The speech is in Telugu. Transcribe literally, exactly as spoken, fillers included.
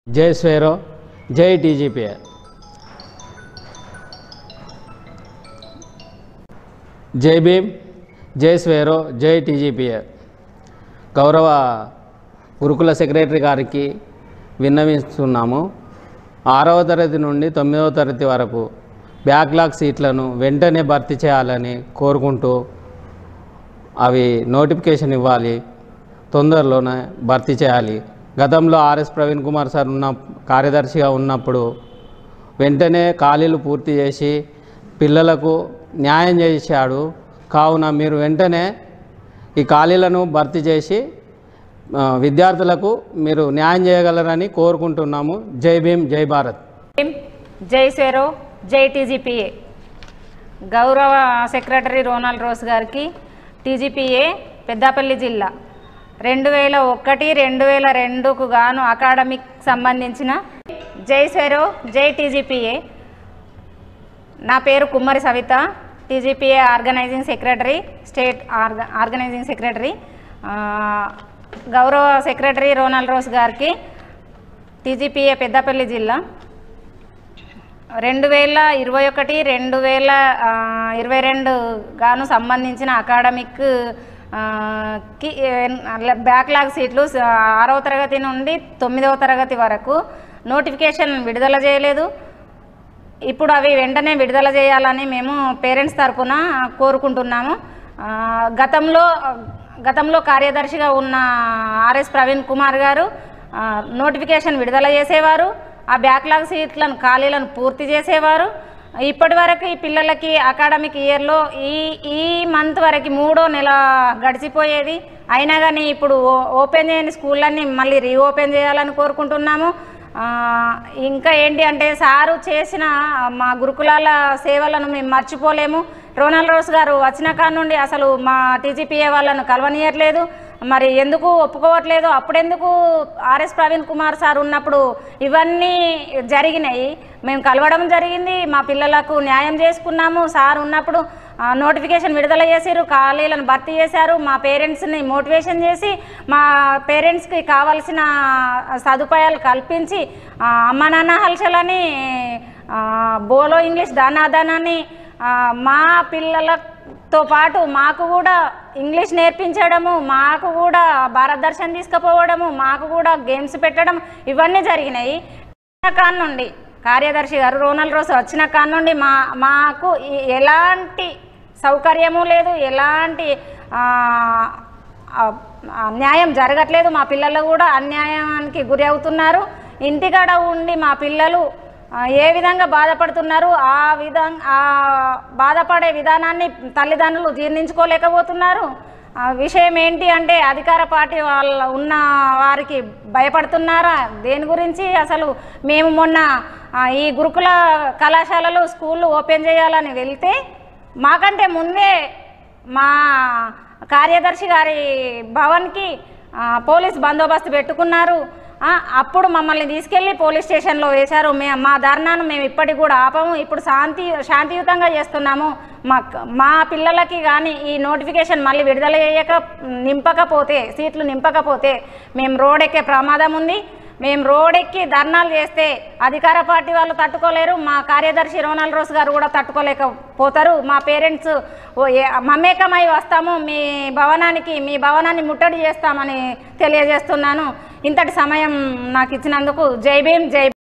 जय स्वेरो जय टीजीपी जय भीम जय स्वेरो जय टीजीपी गौरव గురుకుల సెక్రటరీ గారికి విన్నవిస్తున్నాము. ఆరవ తరగతి నుండి తొమ్మిదవ తరగతి వరకు బ్యాక్లాగ్ సీట్లను వెంటనే భర్తీ చేయాలని కోరుకుంటూ అవి నోటిఫికేషన్ ఇవ్వాలి, తొందరలోనే భర్తీ చేయాలి. గతంలో ఆర్ఎస్ ప్రవీణ్ కుమార్ సార్ ఉన్న కార్యదర్శిగా ఉన్నప్పుడు వెంటనే ఖాళీలు పూర్తి చేసి పిల్లలకు న్యాయం చేశాడు. కావున మీరు వెంటనే ఈ ఖాళీలను భర్తీ చేసి విద్యార్థులకు మీరు న్యాయం చేయగలరని కోరుకుంటున్నాము. జై భీమ్ జై భారత్. జై స్వేరో జై టీజీపీఏ. గౌరవ సెక్రటరీ రోనాల్డ్ రోస్ గారికి టీజీపీఏ పెద్దపల్లి జిల్లా రెండు వేల ఒకటి రెండు వేల రెండుకు గాను అకాడమిక్ సంబంధించిన జై స్వేరో జై టీజీపీఏ. నా పేరు Kummari Savitha, TGPA organizing secretary, state ఆర్గ ఆర్గనైజింగ్ సెక్రటరీ. గౌరవ సెక్రటరీ రోనాల్డ్ రోస్ గారికి టీజీపీఏ పెద్దపల్లి జిల్లా రెండు వేల ఇరవై ఒకటి రెండు వేల ఇరవై రెండు గాను సంబంధించిన అకాడమిక్ కి బ్యాక్లాగ్ సీట్లు ఆరవ తరగతి నుండి తొమ్మిదవ తరగతి వరకు నోటిఫికేషన్ విడుదల చేయలేదు. ఇప్పుడు అవి వెంటనే విడుదల చేయాలని మేము పేరెంట్స్ తరఫున కోరుకుంటున్నాము. గతంలో గతంలో కార్యదర్శిగా ఉన్న ఆర్ఎస్ ప్రవీణ్ కుమార్ గారు నోటిఫికేషన్ విడుదల చేసేవారు, ఆ బ్యాక్లాగ్ సీట్లను ఖాళీలను పూర్తి చేసేవారు. ఇప్పటి వరకు ఈ పిల్లలకి అకాడమిక్ ఇయర్లో ఈ ఈ మంత్ వరకు మూడో నెల గడిచిపోయేది, అయినా కానీ ఇప్పుడు ఓపెన్ చేయని స్కూళ్ళన్నీ మళ్ళీ రీఓపెన్ చేయాలని కోరుకుంటున్నాము. ఇంకా ఏంటి అంటే సారు చేసిన మా గురుకులాల సేవలను మేము మర్చిపోలేము. రోనాల్డ్ రోస్ గారు వచ్చిన కాడ నుండి అసలు మా టీజీపీఏ వాళ్ళను కలవనీయట్లేదు. మరి ఎందుకు ఒప్పుకోవట్లేదు? అప్పుడెందుకు ఆర్ఎస్ ప్రవీణ్ కుమార్ సార్ ఉన్నప్పుడు ఇవన్నీ జరిగినాయి, మేము కలవడం జరిగింది, మా పిల్లలకు న్యాయం చేసుకున్నాము. సార్ ఉన్నప్పుడు నోటిఫికేషన్ విడుదల చేశారు, ఖాళీలను భర్తీ చేశారు, మా పేరెంట్స్ని మోటివేషన్ చేసి మా పేరెంట్స్కి కావాల్సిన సదుపాయాలు కల్పించి అమ్మ నాన్న హల్చలని, బోలో ఇంగ్లీష్ దానాదానాన్ని మా పిల్లలతో పాటు మాకు కూడా ఇంగ్లీష్ నేర్పించడము, మాకు కూడా భారత్ దర్శన్ తీసుకుపోవడము, మాకు కూడా గేమ్స్ పెట్టడం ఇవన్నీ జరిగినాయి. కాడ నుండి కార్యదర్శి గారు రోనాల్డ్ రోస్ వచ్చిన కాడ నుండి మా మాకు ఎలాంటి సౌకర్యము లేదు, ఎలాంటి న్యాయం జరగట్లేదు. మా పిల్లలు కూడా అన్యాయానికి గురి అవుతున్నారు. ఇంటికాడ ఉండి మా పిల్లలు ఏ విధంగా బాధపడుతున్నారు, ఆ విధంగా ఆ బాధపడే విధానాన్ని తల్లిదండ్రులు జీర్ణించుకోలేకపోతున్నారు. విషయం ఏంటి అంటే అధికార పార్టీ వాళ్ళ ఉన్న వారికి భయపడుతున్నారా? దేని గురించి? అసలు మేము మొన్న ఈ గురుకుల కళాశాలలు స్కూళ్ళు ఓపెన్ చేయాలని వెళ్తే మాకంటే ముందే మా కార్యదర్శి గారి భవన్కి పోలీస్ బందోబస్తు పెట్టుకున్నారు. అప్పుడు మమ్మల్ని తీసుకెళ్ళి పోలీస్ స్టేషన్లో వేశారు. మే మా ధర్నాను మేము ఇప్పటికి కూడా ఆపము. ఇప్పుడు శాంతి శాంతియుతంగా చేస్తున్నాము. మా మా పిల్లలకి కానీ ఈ నోటిఫికేషన్ మళ్ళీ విడుదల చేయక నింపకపోతే, సీట్లు నింపకపోతే మేము రోడ్ ఎక్కే ప్రమాదం ఉంది. మేము రోడ్ ఎక్కి ధర్నాలు చేస్తే అధికార పార్టీ వాళ్ళు తట్టుకోలేరు, మా కార్యదర్శి రోనాల్డ్ రోస్ గారు కూడా తట్టుకోలేకపోతారు. మా పేరెంట్స్ మమేకమై వస్తాము, మీ భవనానికి మీ భవనాన్ని ముట్టడి చేస్తామని తెలియజేస్తున్నాను. ఇంతటి సమయం నాకు ఇచ్చినందుకు జై భీమ్ జై